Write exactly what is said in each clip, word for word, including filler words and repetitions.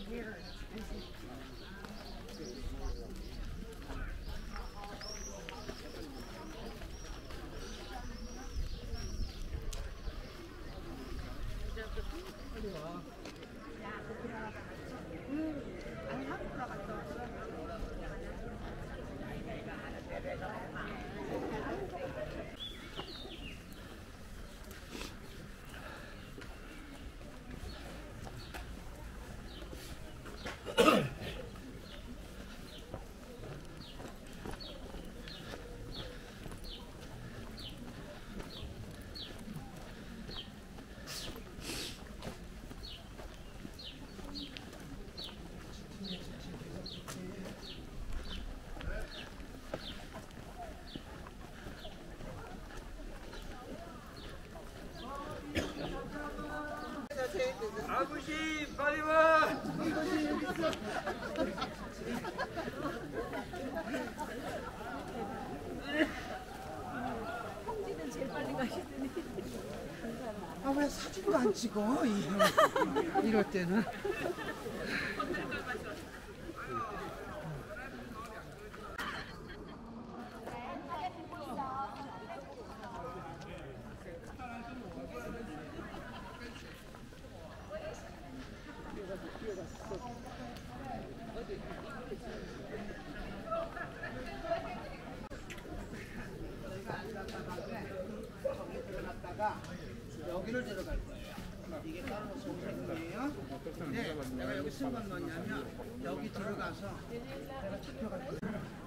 아버지 빨리 와. 홍지는 제일 빨리 가시더니. 아, 왜 사진도 안 찍어? 이, 이럴 때는. 여기를 들어갈 거예요. 이게 따로 소생이에요. 근데 내가 여기 쓴 건 뭐냐면 여기 들어가서 내가 잡혀갈 거예요.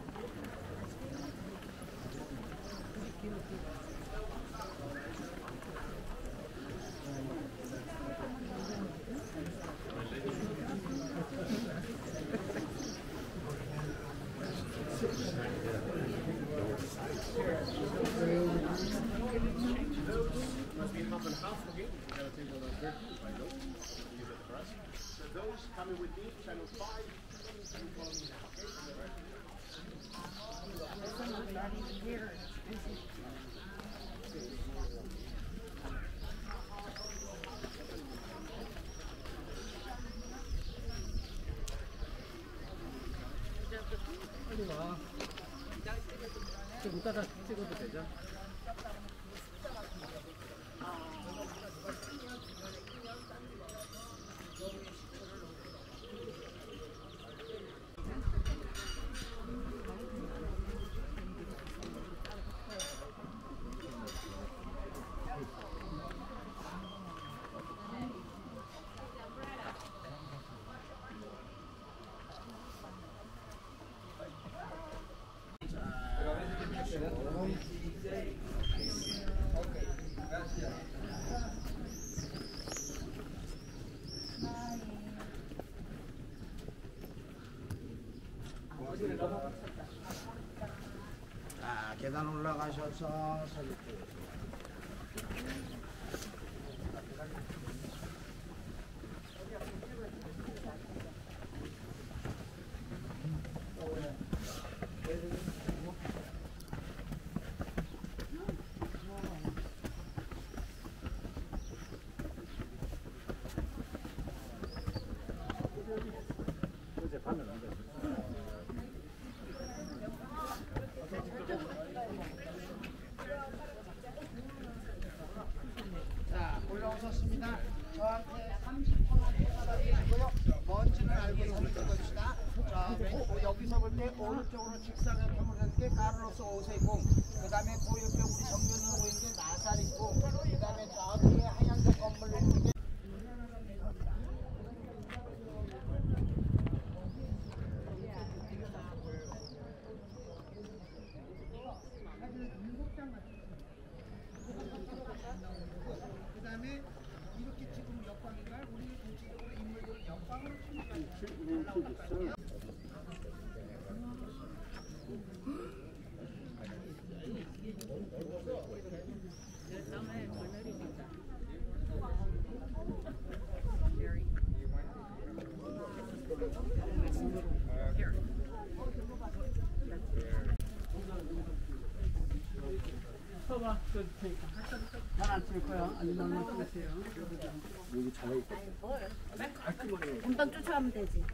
빨리 와. 좀 이따가 찍어도 되죠? 자, 계단 올라가셔서 서기. 자, 올라오셨습니다. 저한테 삼십 분만 받아주시고요. 먼지는 알고 있으면 찍읍시다. 자, 왼쪽 여기서 볼 때 오른쪽으로 직사각형으로 이렇게 카를로스 오 세 공. 그 다음에 그 옆에 우리 정면으로 보이는 게 나살 있고, 그 다음에 저 뒤에 하얀색 건물 있는 게 그 다음에 이렇게 지금 역광이가 우리 전체적으로 인물들을 역광으로 치니까 자, 안 쓸 거야. 아니 너무 쓰세요. 여기 자가 있고. 금방 쫓아가면 되지.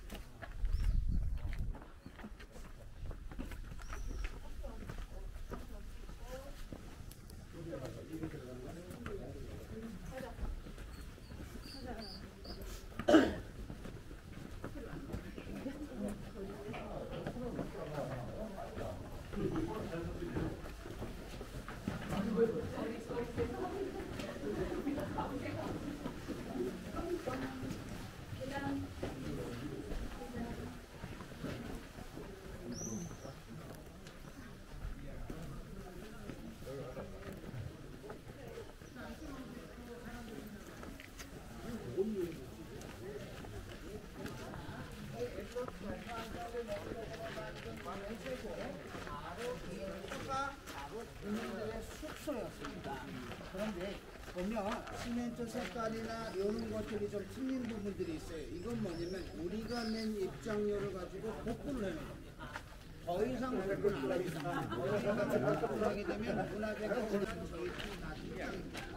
국민들의 숙소였습니다. 그런데 보면 시멘트 색깔이나 이런 것들이 좀 틀린 부분들이 있어요. 이건 뭐냐면 우리가 낸 입장료를 가지고 복구를 해놓은 겁니다. 더 이상 복구를 안 합니다. 더 이상 복구를 하게 되면 문화재가 저희 나중에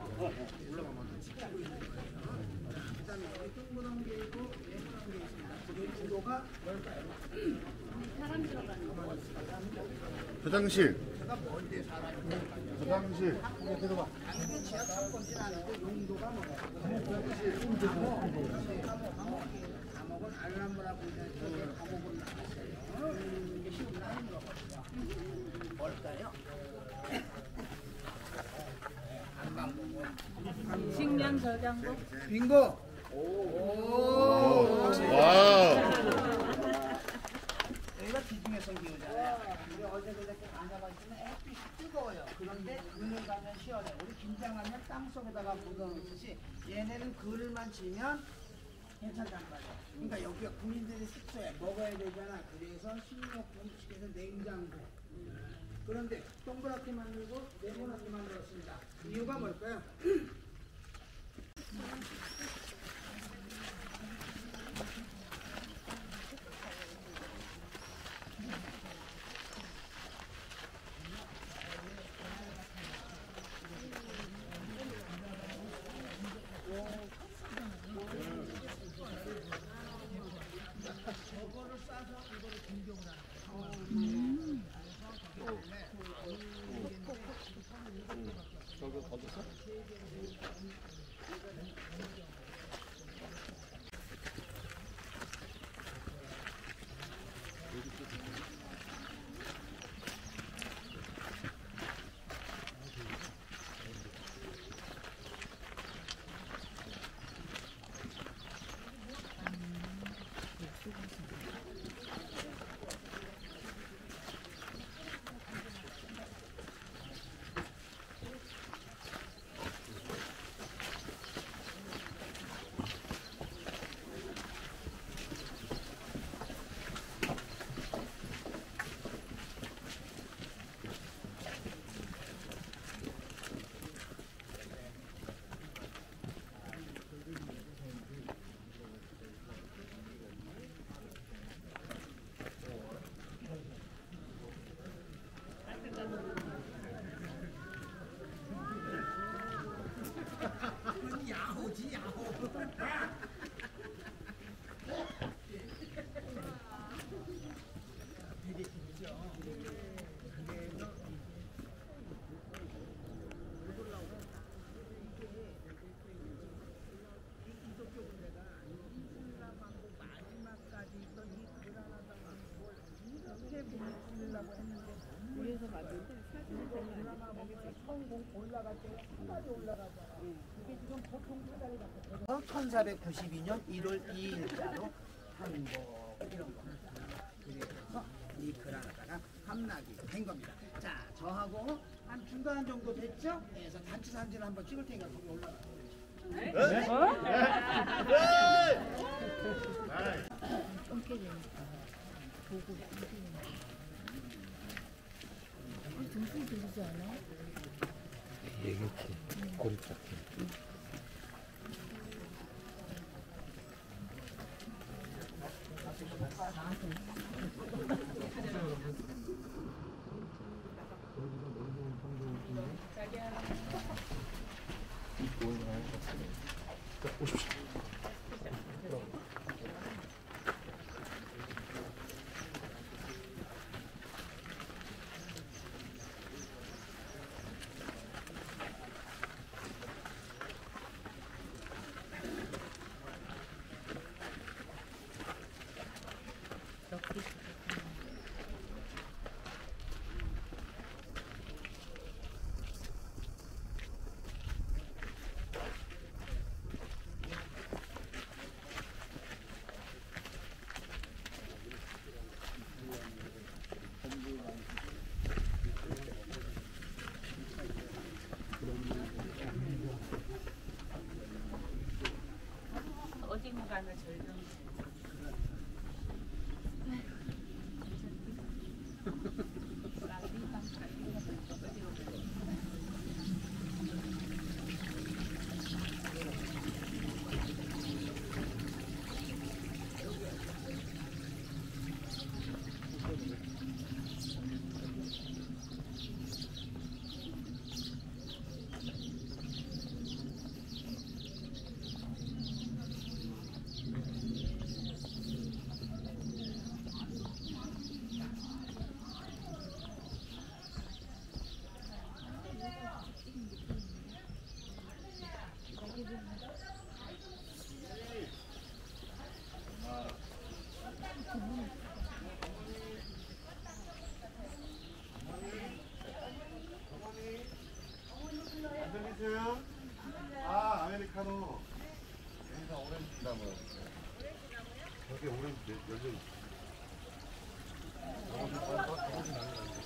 그 다음에 여기 동그란 게 있고 네모난 게 있습니다. 그 구도가 뭘까요? 사람 들어가는 거. 화장실. 제가 뭔데 사람이 화장실. 들어봐. 이게 지하 창고진 않은데 용도가 뭐예요? 감옥은 알람이라고 있는데 감옥은 나왔어요. 이게 쉬운 나이 물어보죠. 뭘까요? 안방부분. 식량 저장고. 빙고. 오. 와우. 여기가 기중에서 기우잖아요. 우리 어제 그저께 다녀봤지만 햇빛이 뜨거워요. 그런데 눈을 가면 시원해. 우리 김장하면 땅속에다가 묻어놓듯이 얘네는 그늘만 치면 괜찮단 말이야. 그러니까 여기가 군인들의 숙소에 먹어야 되잖아. 그래서 식료품식에서 냉장고. 그런데 동그랗게 만들고 네모나게 만들었습니다. 이유가 뭘까요? 저거를 싸서 이거를 공격을 하는 거예요. 저기 어디서? 야호지 야호. 위에서 봤는데 성공 올라갈 때 한 가지 올라가잖아. 이게 지금 보통 사다리 같은 천사백구십이 년 일월 이일자로 항복 이런 거. 그래서 이 그라나다가 함락이 된 겁니다. 자, 저하고 한 중간 정도 됐죠? 그래서 단체 사진을 한번 찍을 테니까 거기 올라가요. 네? 쫑게 되니까 보고 쫑게 되니까. 등수 들리지 않아? 얘기했지. 고립 잡기. 어딘가는 절정. 안 들리세요? 아, 아메리카노. 여기가 오렌지다 뭐. 여기 오렌지 열려 있어. 저거는 또- 또- 저거는 안 돼.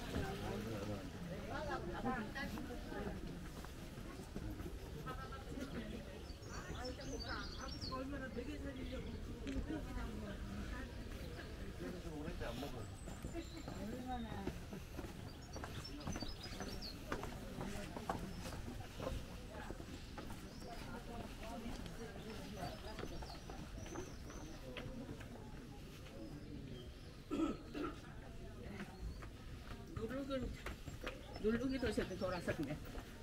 오렌지 안 먹어. 누르긴 누르기도 저기 돌아섰네.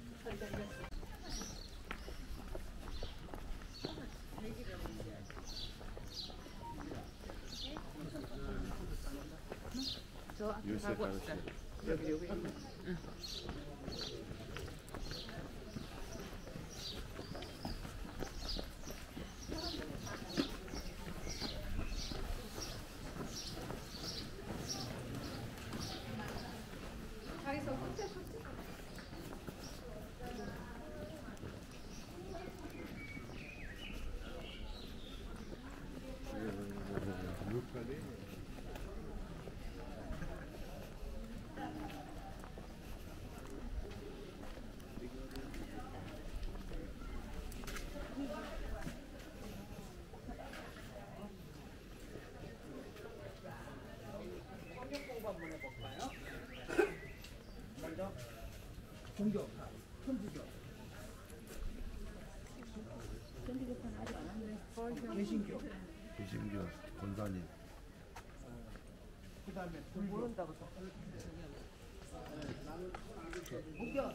저 앞에 가고 있어. 여기 여기. 응. 공격, 천주교, 개신교, 개신교 권사님. 그 다음에 모른다고 공격.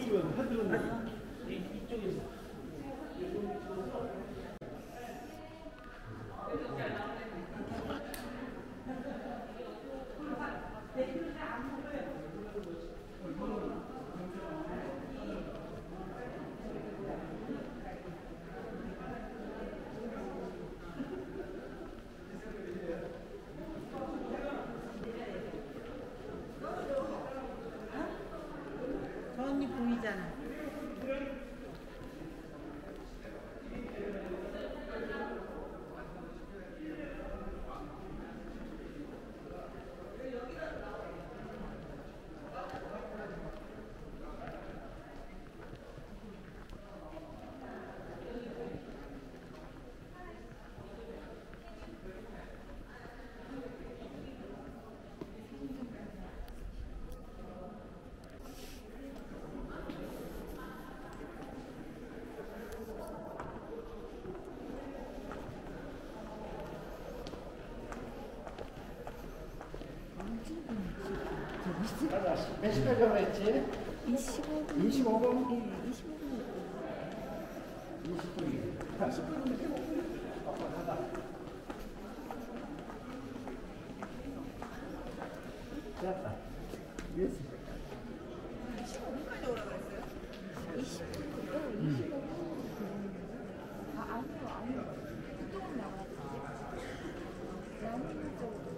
저 언니 보이잖아. 몇 시까지 그랬지? 이십오 분. 이십오 분? 예, 이십오 분. 이십 분이. 이십 분. 됐다. 됐어. 이십오 분까지 오라 그랬어요? 이십 분. 어, 이십오 분. 아, 아니요, 아니요. 그쪽으로 나가야지. 양문 쪽으로.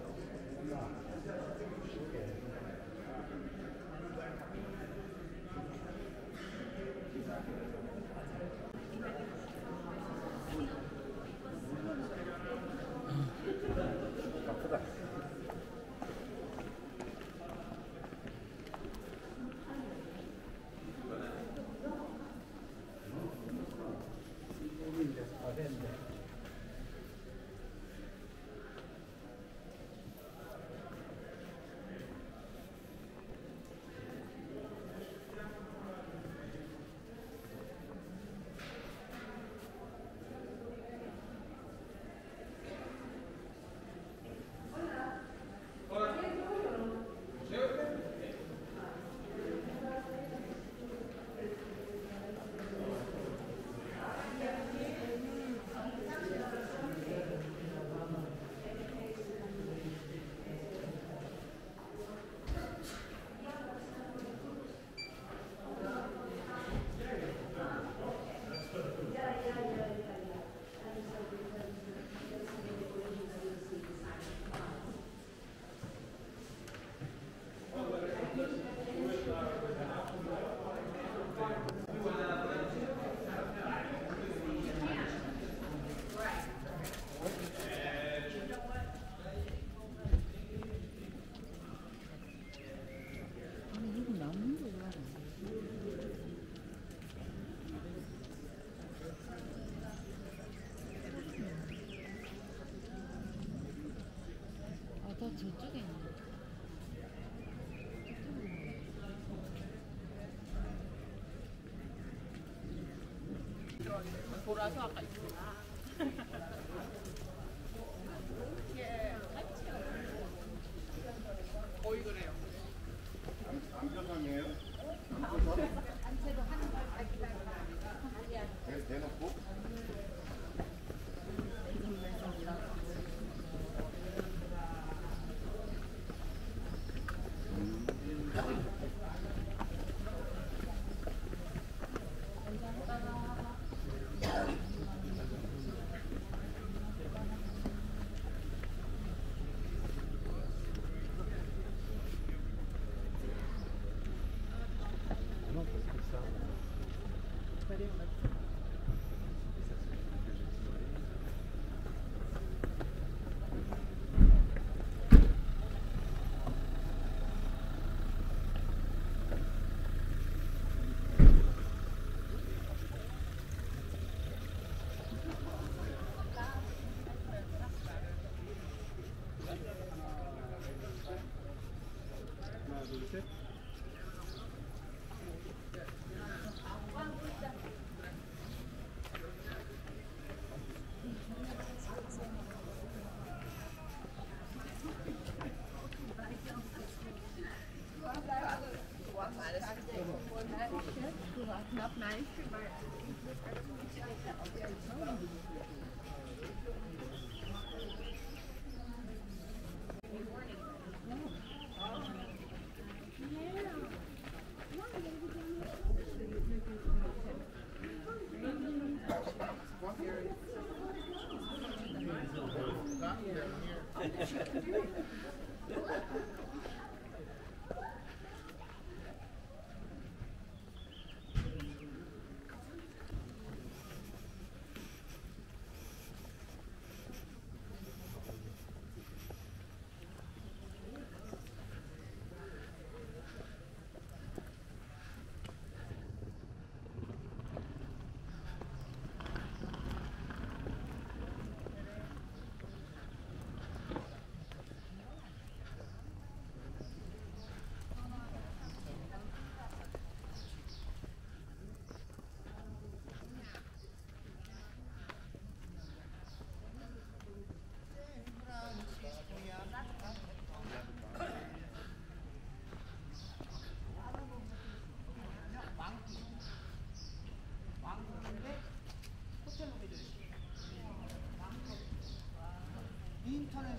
저 저쪽에 있네. 돌아서 아까 있구나. 거의 그래요. 안전상이에요? 대- 대놓고? 하나, 둘, 셋. 와, 말했을 때.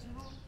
마시고